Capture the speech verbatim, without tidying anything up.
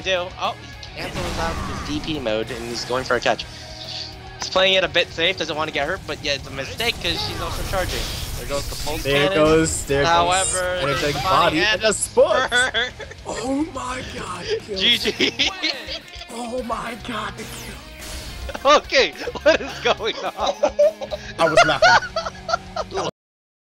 do? Oh, he cancels out his D P mode and he's going for a catch. He's playing it a bit safe, doesn't want to get hurt, but yeah, it's a mistake because she's also charging. There goes the pulse There cannon. goes, there However, goes. Energetic body body and a Spurt. Oh my god. G G. Oh my god. Okay, what is going on? I was laughing.